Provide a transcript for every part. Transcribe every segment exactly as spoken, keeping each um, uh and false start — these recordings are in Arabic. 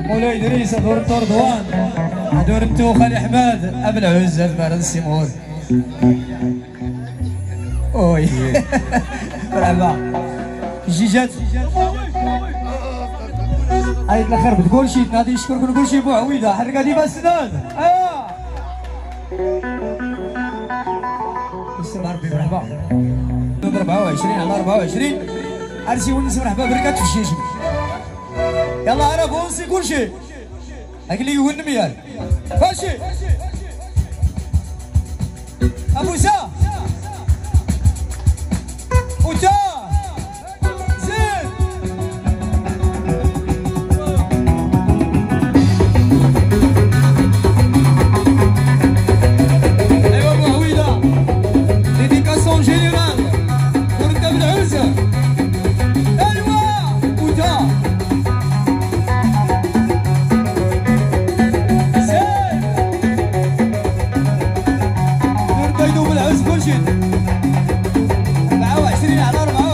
مولاي ادريس دور الدردوان دور انتو خالي احمد ابو العزة بارد السيمور اوي مرحبا جيجات عيط الاخر بتقول شي غادي يشكرك نقول شي بو عويده حرك هادي بسنان اه بسم ربي مرحبا أربعة وعشرين على أربعة وعشرين عرسي ونس مرحبا بركات في الشيشم يلا عرب ونسي كل شيء هاك اللي يهون ميال فاشي ابو سا وتا زين ايوا ابو عويده ديديكاسيون جينيرال ورد بالعزه ايوا وتا زين نرد يدوب العز كل شيء أربعة وعشرين على أربعة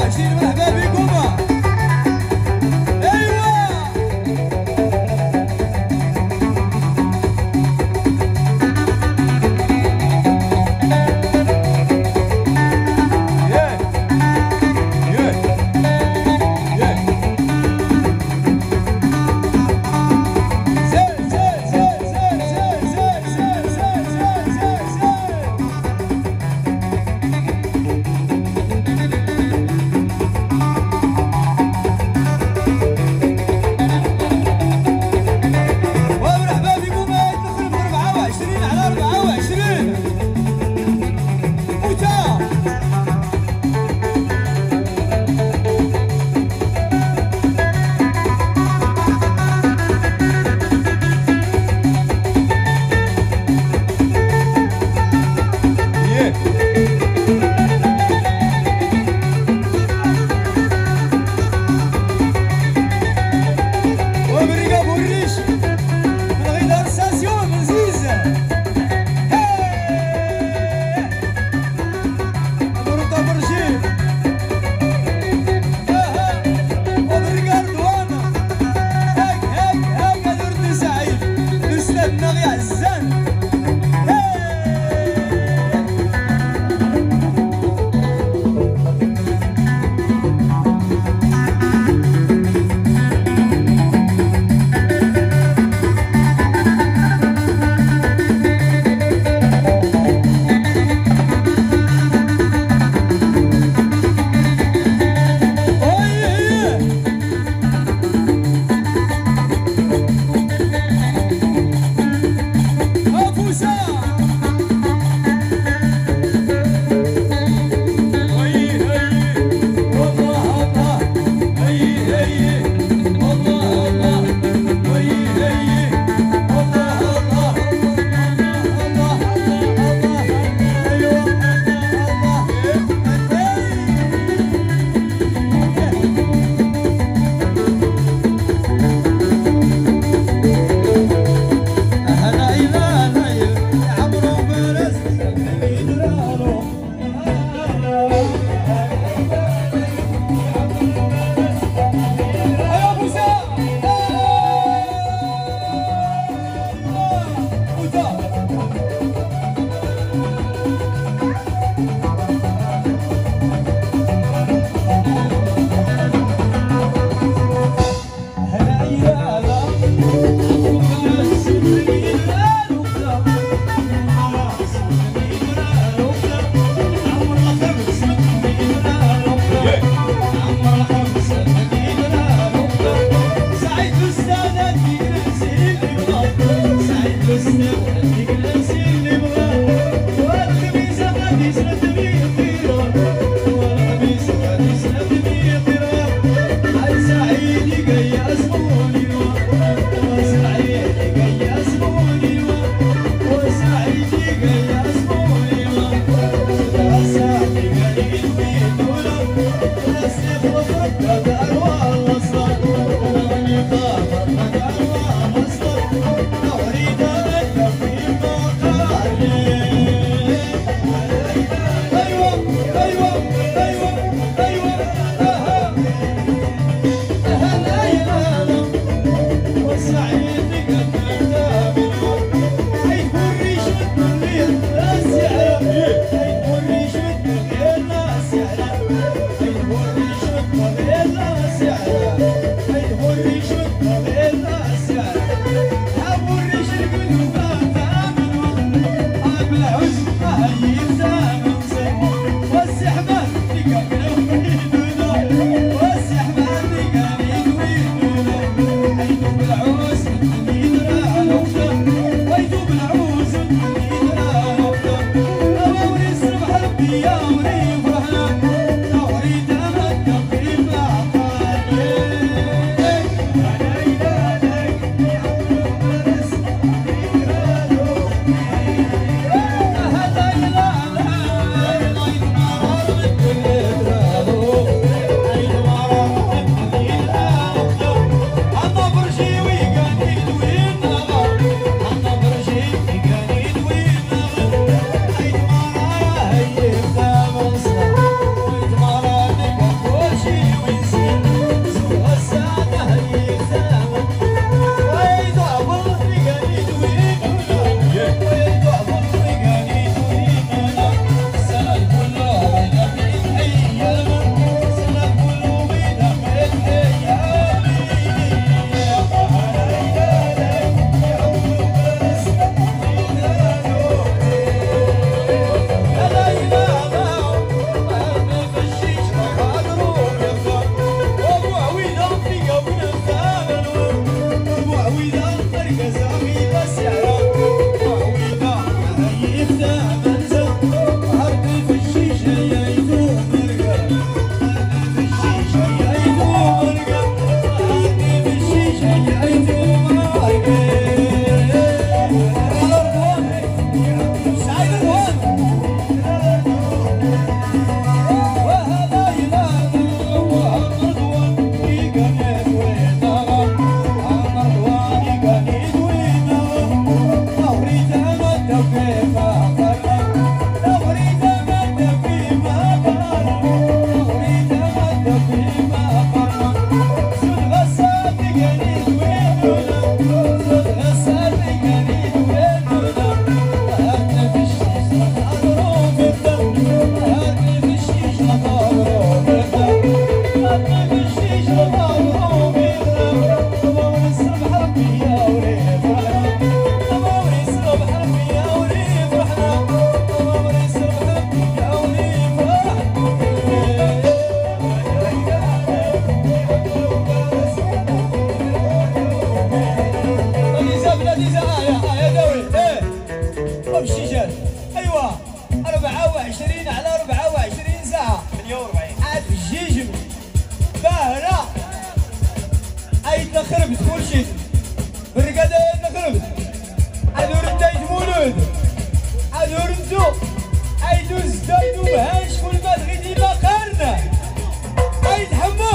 خربت كل شيء برقادة خربت عادو ردايت مولود عادو ردو عيدو زدايدو بهاش كل ما تغيدي ما قارنا عيد حمو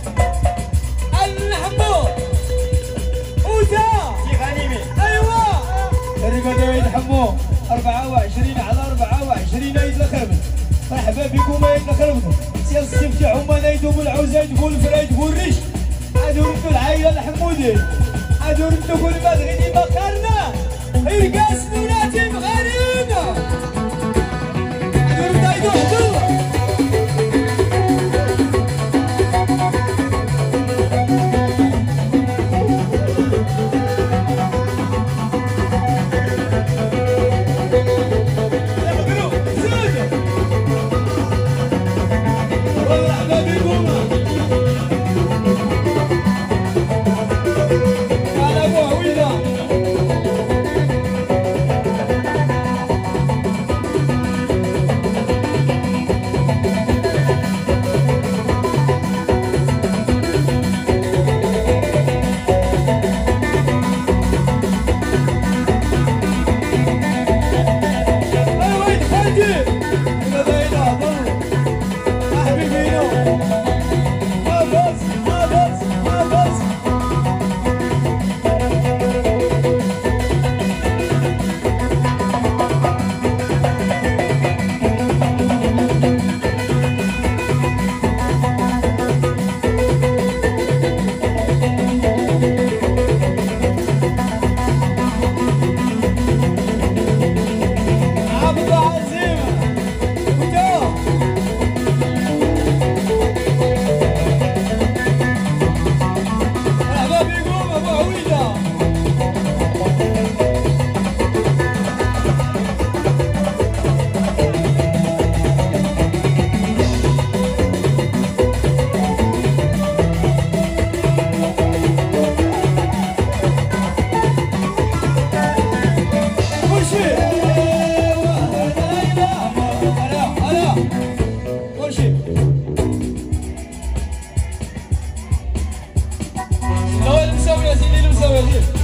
الحمو وتا سي غنيمي ايوا برقادة عيد حمو أربعة وعشرين على أربعة وعشرين عيد الخربت مرحبا بكم عيد الخربت سير السيف تاعهم نايدو بالعوزايد بالفرايد بالريش عادو ردو العائلة الحمودي عادو ردو كل ما تغيدي ما قارنا إرقاس نوناتي بغرينا عادو ردو عيدو حضور Brasil.